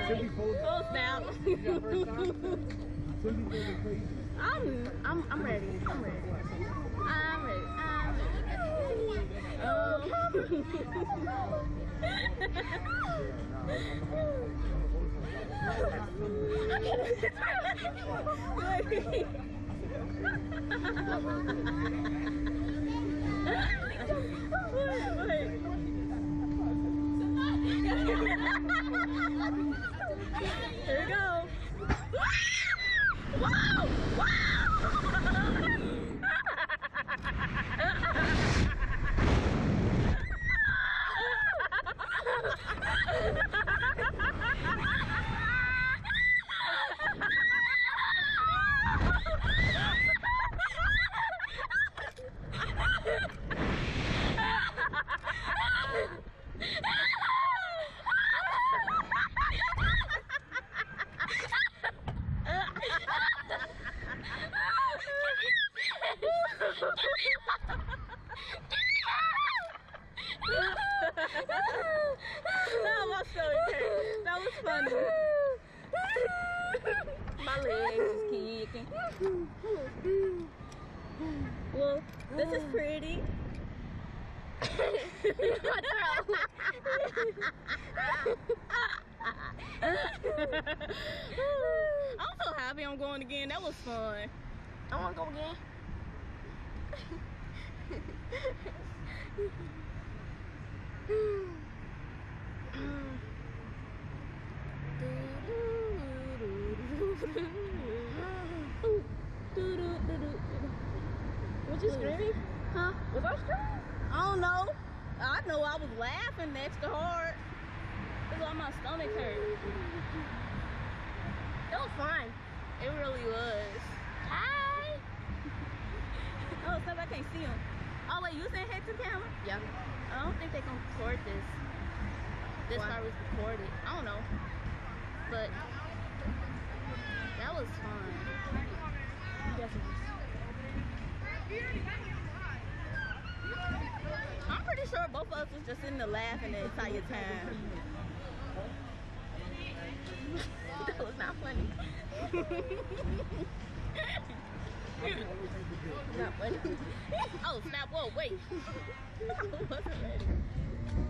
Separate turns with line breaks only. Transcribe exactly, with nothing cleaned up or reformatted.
Full snap. I'm, I'm, I'm ready. I'm ready. I'm ready. I'm ready. Oh. Wait, wait. Here we go. Wow! Wow! That was so good. That was funny. My legs is kicking. Well, this is pretty. I'm so happy I'm going again. That was fun.
I want to go again.
Was you screaming? Huh?
Was I screaming?
I don't know. I know I was laughing extra hard. It's why my stomach hurt.
It was fine.
It really was.
Hi.
Oh, except I can't see him. Oh wait, you saying head to camera?
Yeah.
I don't think they can record this. This
Why?
part was recorded. I don't know. But that was fun. I'm pretty sure both of us was just sitting there laughing the entire time. That was not funny.
Not funny.
Oh snap! Whoa, wait. I wasn't ready.